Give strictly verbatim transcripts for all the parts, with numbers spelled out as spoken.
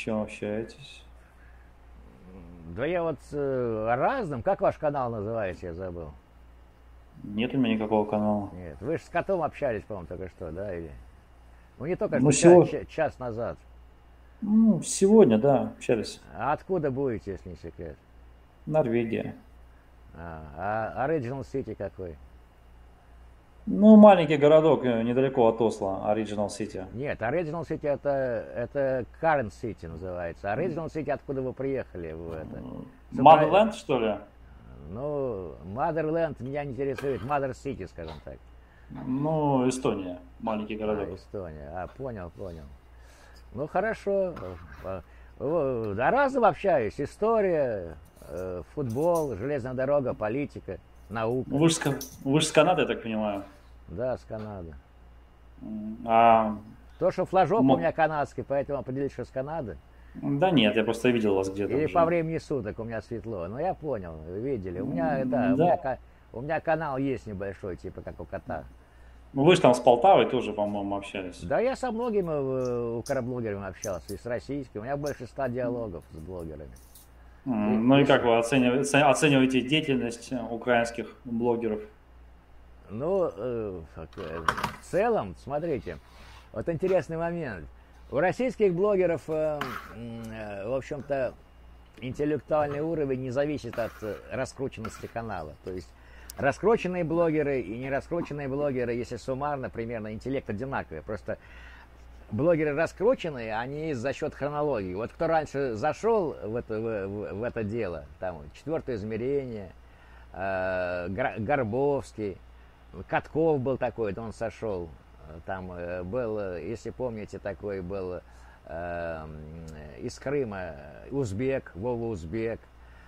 чем общаетесь? Да я вот э, разным. Как ваш канал называется, я забыл. Нет у меня никакого канала. Нет, вы же с котом общались, по-моему, только что, да? Или... Ну не только Ну, что, ча- всего, ча- час назад. ну, сегодня, да, общались. А откуда будете, если не секрет? Норвегия. А, а Original City какой? Ну, маленький городок э, недалеко от Осло, Original City. Нет, Original City это, это Current City называется. Original City, откуда вы приехали в это? Супра- Motherland, что ли? Ну, Motherland меня не интересует, Mother City, скажем так. Ну, Эстония, маленький А, городок. Эстония. А, понял, понял. Ну, хорошо. А, о, Да разом общаюсь. История, э, футбол, железная дорога, политика, Ну, наука. Вы же, с Ка- вы же с Канады, я так понимаю. Да, с Канады. М, А, То, что флажок у мо- меня канадский, поэтому определить, что с Канады. да нет, я просто видел вас где-то Или по уже. времени суток у меня светло. Ну, я понял, вы видели. У меня, да, М, у Да. меня, ка- у меня канал есть небольшой, типа как у кота. Ну, вы же там с Полтавой тоже, по-моему, общались. Да, я со многими э, укроблогерами общался, и с российскими. У меня больше ста диалогов с блогерами. И, М, Ну и и с- как вы оцениваете, оцениваете деятельность э, украинских блогеров? ну, э, э, в целом, смотрите, вот интересный момент. У российских блогеров, э, м, э, в общем-то, интеллектуальный уровень не зависит от э, раскрученности канала. То есть раскрученные блогеры и нераскрученные блогеры, если суммарно, примерно интеллект одинаковый. Просто блогеры раскрученные, они за счет хронологии. Вот кто раньше зашел в это, в, в- в это дело, там четвертое измерение, э, Гра- Горбовский, Катков был такой, это он сошел. Там э, был, э, если помните, такой был э, из Крыма Узбек, Вова Узбек.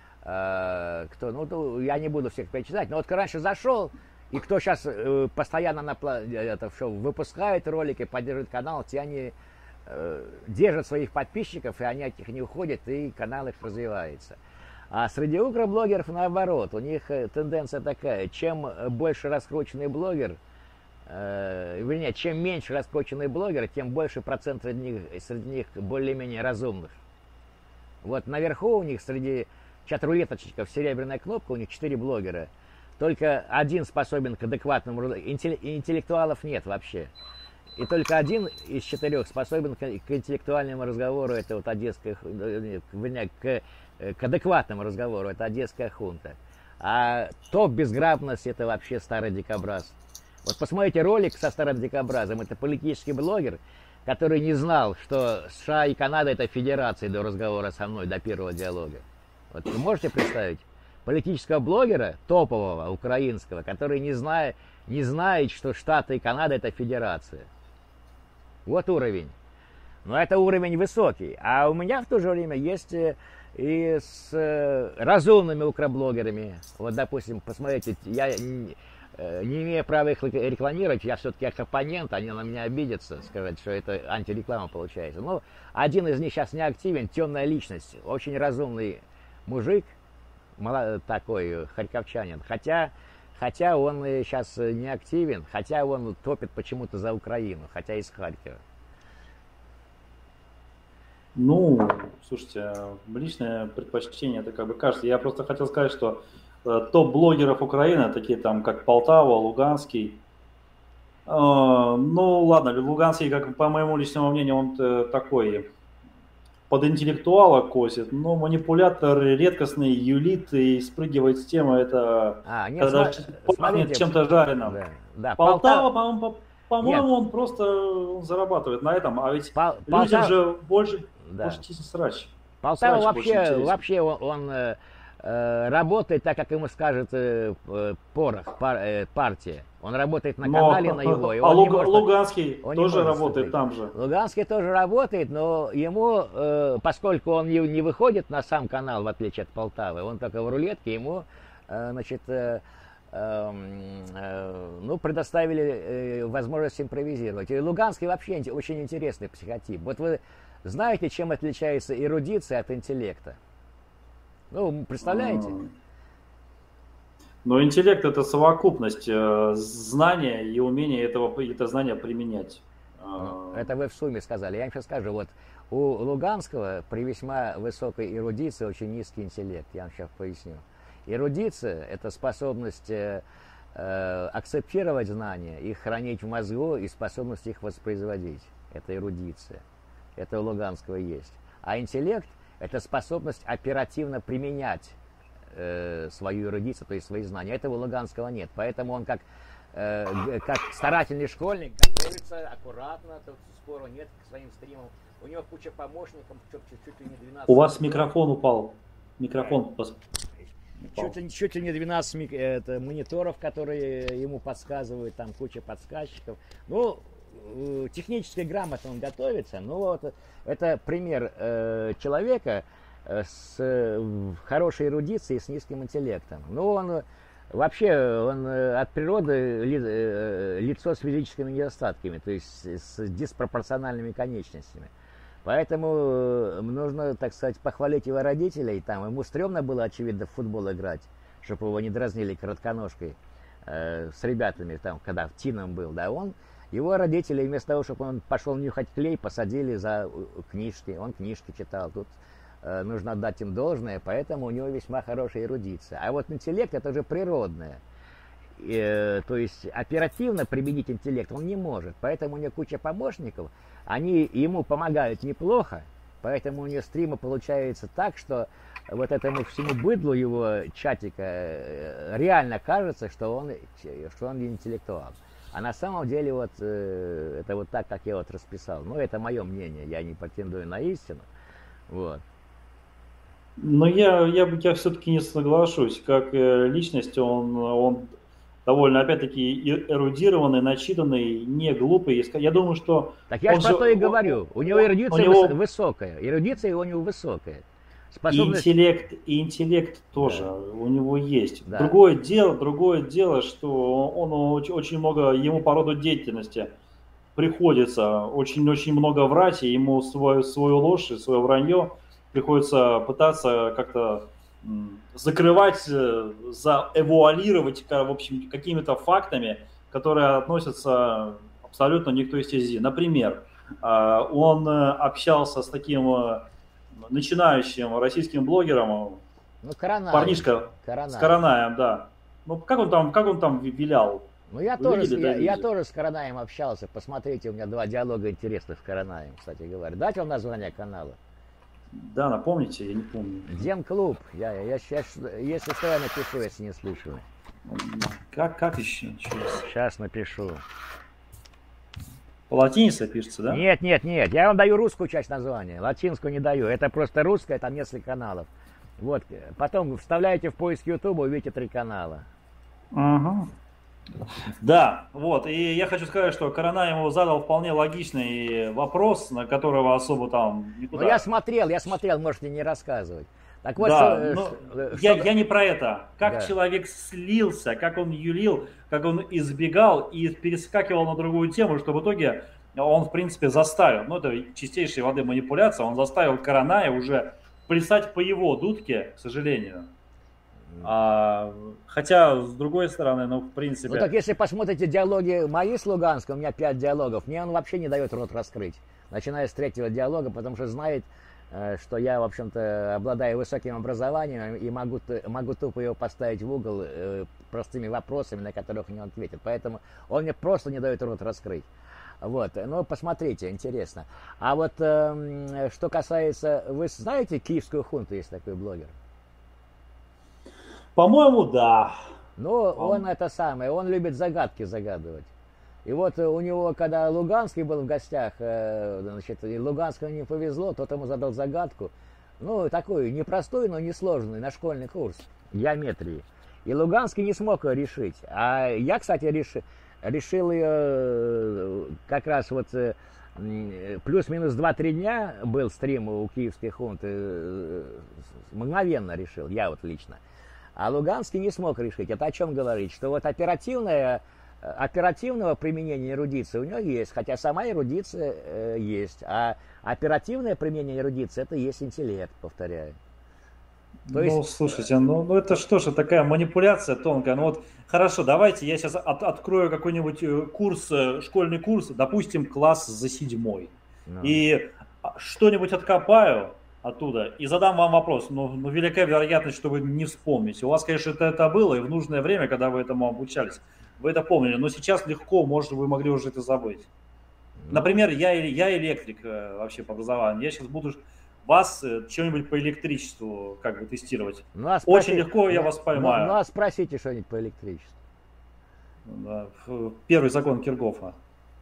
Э, кто, ну, то я не буду всех перечислять, но вот кто раньше зашел, и кто сейчас э, постоянно на, пла- это, что, выпускает ролики, поддерживает канал, те они э, держат своих подписчиков, и они от них не уходят, и канал их развивается. А среди укроблогеров наоборот, у них э, тенденция такая, чем больше раскрученный блогер, э, вернее, чем меньше раскрученный блогер, тем больше процент среди них, среди них более-менее разумных. Вот наверху у них среди чат-рулеточников серебряная кнопка, у них четыре блогера. Только один способен к адекватному... Интеллектуалов нет вообще. И только один из четырех способен к, к интеллектуальному разговору, это вот одесская, вернее, к, к адекватному разговору, это одесская хунта. А топ безграмотность это вообще старый дикобраз. Вот посмотрите ролик со старым дикобразом, это политический блогер, который не знал, что США и Канада это федерации до разговора со мной, до первого диалога. Вот вы можете представить? Политического блогера, топового, украинского, который не знает, не знает, что Штаты и Канада это федерация. Вот уровень. Но это уровень высокий. А у меня в то же время есть и с э, разумными укроблогерами. Вот, допустим, посмотрите, я не, э, не имею права их рекламировать, я все-таки как оппонент, они на меня обидятся, сказать, что это антиреклама получается. Но один из них сейчас не активен, темная личность, очень разумный мужик, такой харьковчанин, хотя, хотя он сейчас не активен, хотя он топит почему-то за Украину, хотя из Харькова. Ну, слушайте, личное предпочтение, это как бы кажется. Я просто хотел сказать, что э, топ-блогеров Украины, такие там, как Полтава, Луганский, э, ну ладно, Луганский, как по моему личному мнению, он э, такой под интеллектуала косит, но манипулятор редкостный, юлит и спрыгивает с темы, это А, нет, когда сма- пахнет смотрите, чем-то жареным. да, да, Полтава, Полтава, по-моему, по- нет, по-моему, он просто он зарабатывает на этом, а ведь Пол- людям Полтава, же больше, да, больше срач, Полтава срач больше вообще, интересен. вообще он, он э, э, работает так, как ему скажет э, э, Порох, пар- э, партия. Он работает на канале на его, Но и а он не Луг- может, Луганский он не тоже может работает вступить. там же. Луганский тоже работает, но ему, э, поскольку он не, не выходит на сам канал, в отличие от Полтавы, он только в рулетке, ему, э, значит, э, э, э, ну, предоставили э, возможность импровизировать. И Луганский вообще инте- очень интересный психотип. Вот вы знаете, чем отличается эрудиция от интеллекта? Ну, представляете? М. Но интеллект это совокупность э, знания и умения этого, это знание применять. Ну, это вы в сумме сказали. Я вам сейчас скажу, вот у Луганского при весьма высокой эрудиции очень низкий интеллект. Я вам сейчас поясню. Эрудиция – это способность э, э, акцептировать знания, их хранить в мозгу и способность их воспроизводить. Это эрудиция. Это у Луганского есть. А интеллект – это способность оперативно применять э, свою эрудицию, то есть свои знания. Этого у Луганского нет. Поэтому он как, э, как старательный школьник готовится аккуратно, тут спору нет к своим стримам. У него куча помощников, чуть-чуть ли не двенадцать. У вас микрофон упал. Микрофон упал. Чуть ли, чуть ли не двенадцать это, мониторов, которые ему подсказывают, там куча подсказчиков. Ну, технически грамотно он готовится. Ну вот, это пример э, человека с э, хорошей эрудицией, с низким интеллектом. Ну, он вообще он от природы ли, э, лицо с физическими недостатками, то есть с диспропорциональными конечностями. Поэтому нужно, так сказать, похвалить его родителей. Там ему стрёмно было, очевидно, в футбол играть, чтобы его не дразнили коротконожкой э, с ребятами, там, когда в тином был. Да, он, его родители, вместо того, чтобы он пошел нюхать клей, посадили за книжки. Он книжки читал. Тут э, нужно отдать им должное, поэтому у него весьма хорошая эрудиция. А вот интеллект – это уже природное. Э, то есть оперативно применить интеллект он не может. Поэтому у него куча помощников. Они ему помогают неплохо, поэтому у него стримы получается так, что вот этому всему быдлу его чатика реально кажется, что он, что он интеллектуал. А на самом деле вот это вот так, как я вот расписал. Ну, это мое мнение, я не претендую на истину. Вот. Но я, я, я все-таки не соглашусь. Как личность, он, он довольно, опять-таки, эрудированный, начитанный, не глупый. Я думаю, что... Так я же про то и говорю. У него эрудиция у него... высокая. Эрудиция у него высокая. Способность... И интеллект, и интеллект тоже да. у него есть. Да. Другое дело, другое дело, что он очень, очень много, ему по роду деятельности приходится очень-очень много врать, и ему свою, свою ложь, свое вранье приходится пытаться как-то закрывать, заэвуалировать, в общем, какими-то фактами, которые относятся абсолютно не к той стези. Например, он общался с таким начинающим российским блогером, ну, Коронаев. парнишка Коронаев. с Коронаем, да. Ну, как он там, как он там вилял? Ну, я, тоже, видели, я, да, я тоже с Коронаем общался. Посмотрите, у меня два диалога интересных с Коронаем, кстати говоря. Дать вам название канала? Да, напомните, я не помню. Дем-клуб. Я, я, я, если что, я напишу, если не слышу. Как, как еще? Сейчас напишу. По латинице пишется, да? Нет, нет, нет. Я вам даю русскую часть названия. Латинскую не даю. Это просто русская, там несколько каналов. Вот. Потом вставляете в поиск Ютуба, увидите три канала. Ага. Да, вот, и я хочу сказать, что Корона ему задал вполне логичный вопрос, на которого особо там никуда... Ну, я смотрел, я смотрел, можете не рассказывать. Так вот, да, что, что, я, я не про это. Как да. человек слился, как он юлил, как он избегал и перескакивал на другую тему, что в итоге он, в принципе, заставил, ну, это чистейшей воды манипуляция, он заставил Короная уже плясать по его дудке, к сожалению. А, хотя, с другой стороны, ну, в принципе... Ну, так если посмотрите диалоги мои с Луганском, у меня пять диалогов, мне он вообще не дает рот раскрыть, начиная с третьего диалога, потому что знает, что я, в общем-то, обладаю высоким образованием и могу, могу тупо его поставить в угол простыми вопросами, на которых не он ответит. Поэтому он мне просто не дает рот раскрыть. Вот, ну, посмотрите, интересно. А вот, э, что касается... Вы знаете Киевскую хунту, есть такой блогер? По-моему, да. Ну, он это самое, он любит загадки загадывать. И вот у него, когда Луганский был в гостях, значит, и Луганскому не повезло, тот ему задал загадку, ну, такую непростую, но несложную, на школьный курс геометрии. И Луганский не смог ее решить. А я, кстати, решил, решил ее как раз вот плюс-минус два-три дня был стрим у Киевской хунты, мгновенно решил, я вот лично. А Луганский не смог решить. Это о чем говорить? Что вот оперативное, оперативного применения эрудиции у него есть, хотя сама эрудиция э, есть. А оперативное применение эрудиции — это есть интеллект, повторяю. То Ну, есть, слушайте, ну, ну это что же такая манипуляция тонкая? Ну вот, хорошо, давайте я сейчас от- открою какой-нибудь э, курс, э, школьный курс, допустим, класс за седьмой, ну, и а, что-нибудь откопаю оттуда и задам вам вопрос. Ну, ну, велика вероятность, что вы не вспомните. У вас, конечно, это, это было, и в нужное время, когда вы этому обучались, вы это помнили, но сейчас легко, может, вы могли уже это забыть. ну, Например, я, э- я электрик э, вообще по образованию. Я сейчас буду вас э, чем-нибудь по электричеству как бы тестировать. ну а Очень спроси, легко я ну, вас ну, ну, поймаю. а спросите что-нибудь по электричеству. Да, ф- Первый закон Киргофа.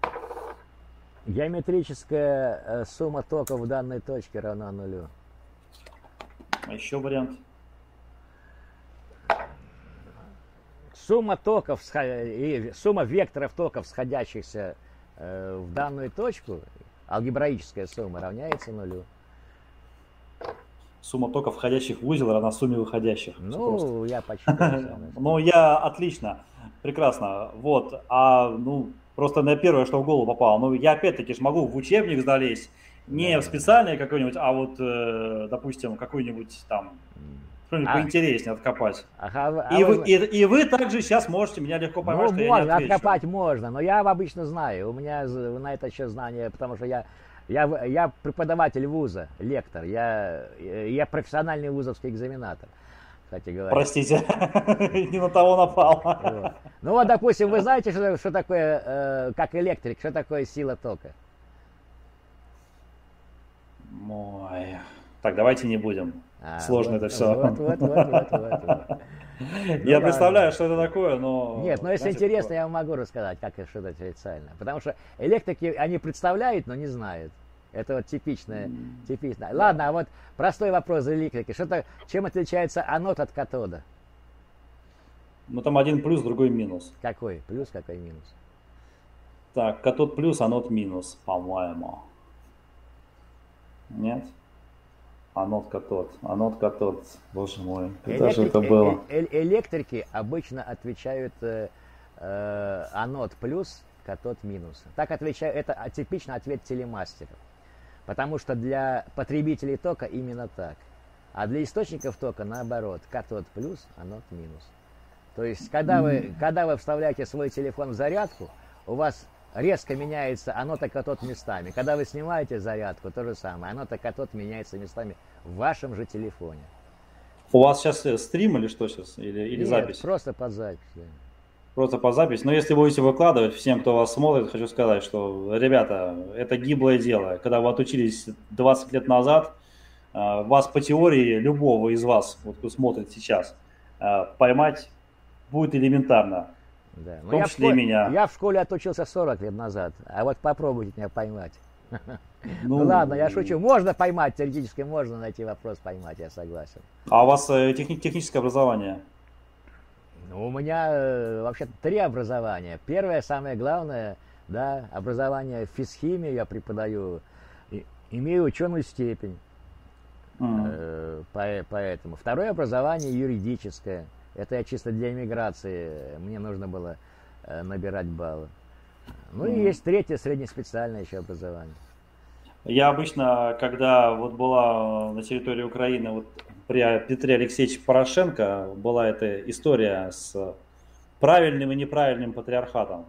Геометрическая э, сумма тока в данной точке равна нулю. А еще вариант. Сумма токов, и сумма векторов токов, сходящихся э, в данную точку, алгебраическая сумма, равняется нулю. Сумма токов, входящих в узел, равна сумме выходящих. Все просто. Ну, я почти то же самое. Ну, я отлично, прекрасно. Вот, а ну просто на первое, что в голову попало. Ну, я опять-таки ж могу в учебник залезть, не Да, в да. специальный какой-нибудь, а вот, э, допустим, какой-нибудь там что-нибудь А, поинтереснее откопать. ага, а И вы вы, зна- и, и вы также сейчас можете меня легко поймать, ну, что я не можно, отвечу. откопать можно, но я обычно знаю, у меня з- на это еще знания, потому что я, я, в- я преподаватель вуза, лектор, я, я профессиональный вузовский экзаменатор, кстати говоря. Простите, не на того напал. Вот. Ну вот, допустим, вы знаете, что, что такое, э, как электрик, что такое сила тока? Ой. Так, давайте не будем. А, Сложно вот, это все. Вот, вот, вот, вот, вот, вот. Ну Я ладно. представляю, что это такое, но... Нет, но если знаете, интересно, такое. я вам могу рассказать, как это что-то отрицательно. Потому что электрики, они представляют, но не знают. Это вот типичное, типичное. Ладно, а вот простой вопрос за электрики. Что-то, чем отличается анод от катода? Ну там один плюс, другой минус. Какой? Плюс, какой минус? Так, катод плюс, анод минус, по-моему. Нет? Анод катод, анод катод, боже мой, когда же это Электрики, было? э- э- электрики обычно отвечают э, э, анод плюс, катод минус. Так отвечаю, это атипично ответ телемастеров. Потому что для потребителей тока именно так. А для источников тока наоборот. Катод плюс, анод минус. То есть, когда вы, когда вы вставляете свой телефон в зарядку, у вас резко меняется анод и катод местами. Когда вы снимаете зарядку, то же самое. Анод и катод меняется местами в вашем же телефоне. У вас сейчас э, стрим или что сейчас? Или, или Нет, запись? просто под запись. Да. Просто по запись. Но если будете выкладывать, всем, кто вас смотрит, хочу сказать, что, ребята, это гиблое дело. Когда вы отучились двадцать лет назад, э, вас по теории, любого из вас, вот кто смотрит сейчас, э, поймать будет элементарно. Да. В Но том я, в числе и школе, меня. я в школе отучился сорок лет назад, а вот попробуйте меня поймать. Ну, Ну ладно, я шучу. Можно поймать, теоретически можно найти вопрос поймать, я согласен. А у вас э, техни- техническое образование? Ну, у меня э, вообще три образования. Первое, самое главное, да, образование в физхимии я преподаю, и, имею ученую степень, М. э, по- поэтому. Второе образование юридическое. Это я чисто для иммиграции, мне нужно было э, набирать баллы. Ну и Мгм. есть третье, среднеспециальное еще образование. Я обычно, когда вот была на территории Украины, вот при Петре Алексеевиче Порошенко, была эта история с правильным и неправильным патриархатом.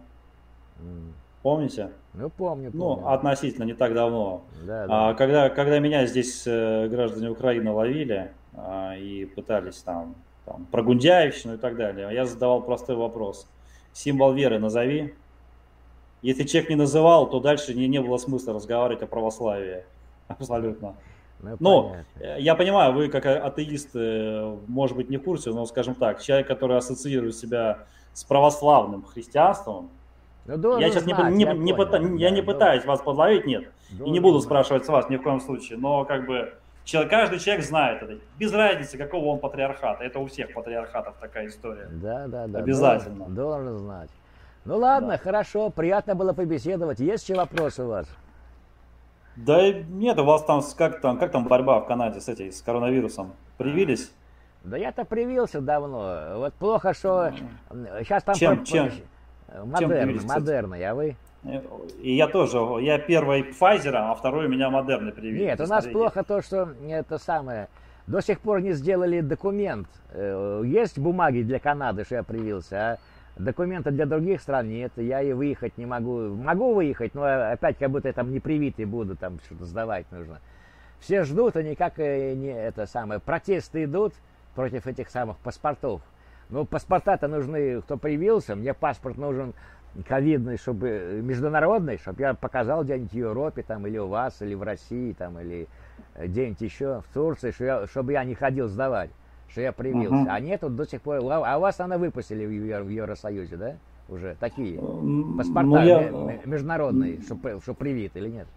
М. Помните? Ну, помню, Ну, помню. относительно не так давно. Да, да. А, когда, когда меня здесь э, граждане Украины ловили а, и пытались там, там про Гундяевщину и так далее, я задавал простой вопрос. Символ веры назови. Если человек не называл, то дальше не, не было смысла разговаривать о православии. Абсолютно. Ну, Ну, понятно. э, я понимаю, вы как а- атеист, э, может быть, не в курсе, но, скажем так, человек, который ассоциирует себя с православным христианством, Ну, должен я сейчас не, знать, не- я не понял, пыта- я да, не должен- пытаюсь вас подловить, нет, и не должен буду знать. спрашивать с вас ни в коем случае, но как бы человек, каждый человек знает это, без разницы, какого он патриархата, это у всех патриархатов такая история. Да, да, да. Обязательно. Должен, должен знать. Ну ладно, Да. хорошо, приятно было побеседовать. Есть еще вопросы у вас? Да и нет, у вас там, с- как там, как там борьба в Канаде с этой, с коронавирусом? Привились? Да я-то привился давно. Вот плохо, что сейчас там... Чем- про- чем? Модерна, привились, кстати? модерна, я вы? И я тоже, я первый Pfizer, а второй у меня Модерна привили. Нет, у нас плохо то, что это самое... до сих пор не сделали документ. Есть бумаги для Канады, что я привился, а документа для других стран нет. Я и выехать не могу. Могу выехать, но опять как будто я там не привитый буду, там что-то сдавать нужно. Все ждут, а никак не это самое. Протесты идут против этих самых паспортов. Ну, паспорта-то нужны, кто привился. Мне паспорт нужен ковидный, чтобы международный, чтобы я показал где-нибудь в Европе, там, или у вас, или в России, там, или где-нибудь еще в Турции, что я, чтобы я не ходил сдавать, что я привился. Uh-huh. А нет, вот до сих пор. А у вас, наверное, выпустили в, Евро, в Евросоюзе, да? Уже такие паспорта ну, я... международные, что, что привит или нет?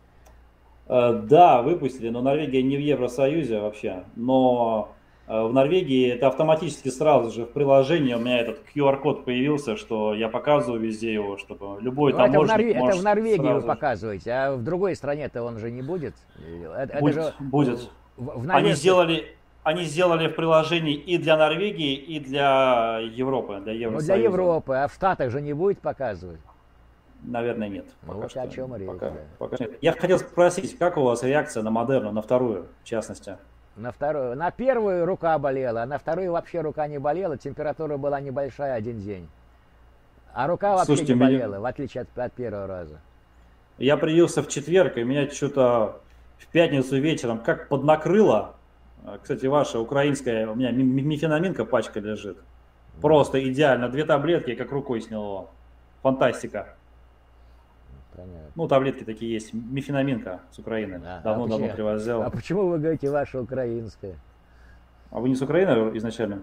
Да, выпустили, но Норвегия не в Евросоюзе вообще. Но в Норвегии это автоматически сразу же в приложении у меня этот ку ар-код появился, что я показываю везде его, чтобы любой ну, таможенник это в, Норве... может это в Норвегии сразу... вы показываете, а в другой стране-то он же не будет? Это, будет, это же... будет. В, в Они сделали... Они сделали в приложении и для Норвегии, и для Европы, для Евросоюза. Ну, для Европы, а в Штатах же не будет показывать? Наверное, нет. Ну, пока вот что. О чем речь, пока, да. пока нет. Я хотел спросить, как у вас реакция на Модерну, на вторую, в частности? На вторую, на первую рука болела, а на вторую вообще рука не болела, температура была небольшая один день. А рука вообще Слушайте, не болела, меня... в отличие от, от первого раза. Я привился в четверг, и меня что-то в пятницу вечером как поднакрыло. Кстати, ваша украинская, у меня мифенаминка пачка лежит. Просто идеально. Две таблетки, как рукой сняло. Фантастика. Понятно. Ну, таблетки такие есть. Мифенаминка с Украины. Давно-давно а привозил. А почему вы говорите ваша украинская? А вы не с Украины изначально?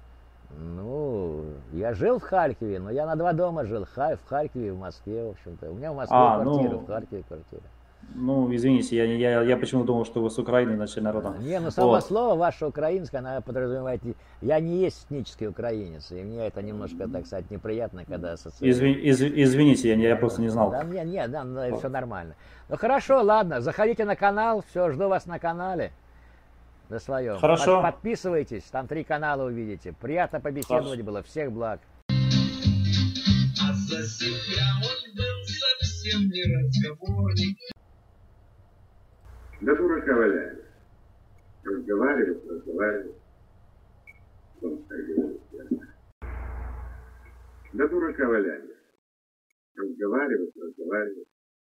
Ну, я жил в Харькове, но я на два дома жил. В Харькове и в Москве, в общем-то. У меня в Москве а, квартира, ну... в Харькове квартира. Ну, извините, я, я, я почему думал, что вы с Украины начали родом. Не, ну само вот. Слово ваше украинское, оно подразумевает, я не есть этнический украинец, и мне это немножко, так сказать, неприятно, когда ассоциируют. Извини, из, извините, я, я просто не знал. Да, нет, нет, да, да, все нормально. Ну хорошо, ладно, заходите на канал, все, жду вас на канале. На своем. Хорошо. Под, подписывайтесь, там три канала увидите. Приятно побеседовать Хорошо. Было, всех благ. А за себя он был совсем не разговорник. Да дурака валяли. Разговаривают, разговаривают. Да дурака валяли. Разговаривают, разговаривают.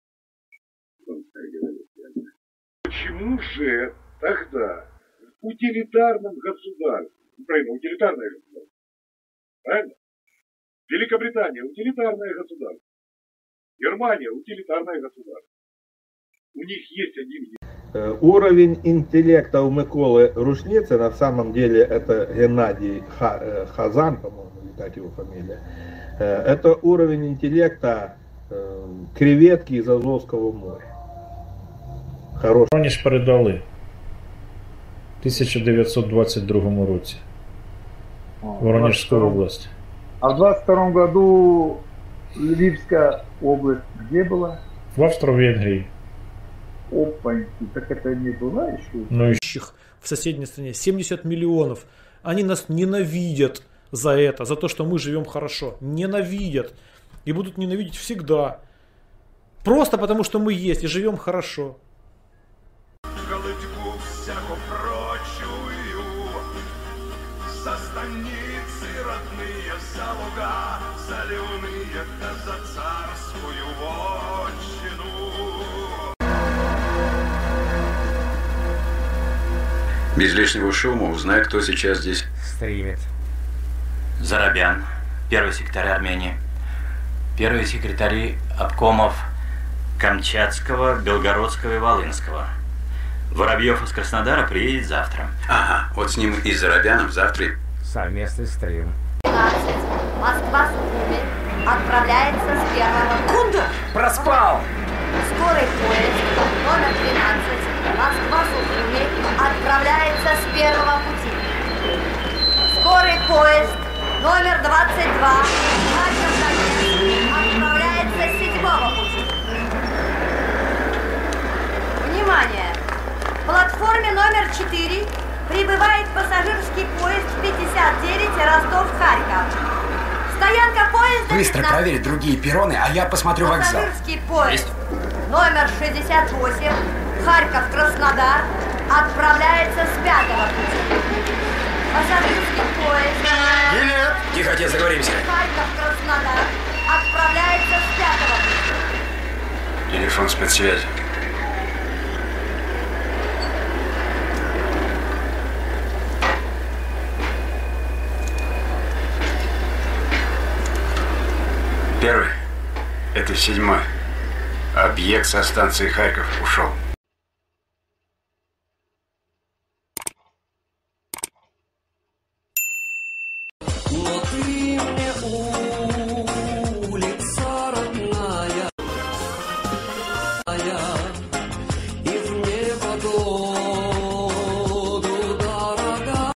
Почему же тогда в утилитарном государстве, Украина утилитарное государство, правильно? Великобритания утилитарное государство. Германия утилитарное государство. У них есть один... Уровень интеллекта у Миколы Рушницы, на самом деле это Геннадий Хазан, по-моему, так его фамилия, это уровень интеллекта креветки из Азовского моря. Хороший. Воронеж передали в тысяча девятьсот двадцать другом році. Воронежскую область. А в двадцать втором году Львивская область где была? В Австро-Венгрии. Опаньки, так это не была еще? Но еще в соседней стране семьдесят миллионов. Они нас ненавидят за это, за то, что мы живем хорошо. Ненавидят. И будут ненавидеть всегда. Просто потому, что мы есть и живем хорошо. Без лишнего шума узнай, кто сейчас здесь стримит. Зарабян, первый секретарь Армении, первые секретари обкомов Камчатского, Белгородского и Волынского. Воробьев из Краснодара приедет завтра. Ага, вот с ним и Зарабяном завтра. Совместный стрим. двенадцать. Москва Сухуми отправляется с первого... Куда? Проспал! Скорый поезд номер двенадцать. Москва Сухуми отправляется с первого пути. Скорый поезд номер двадцать два. Харьков-Донецк отправляется с седьмого пути. Внимание! В платформе номер четыре прибывает пассажирский поезд пятьдесят девять Ростов-Харьков. Стоянка поезда... Быстро пятнадцать. Проверить другие перроны, а я посмотрю вокзал. Пассажирский поезд номер шестьдесят восемь Харьков-Краснодар отправляется с пятого пути. Пассажирский поезд. Билет! Тихо, отец, договоримся. Харьков-Краснодар отправляется с пятого пути. Телефон спецсвязи. Первый. Это седьмой. Объект со станции Харьков ушел.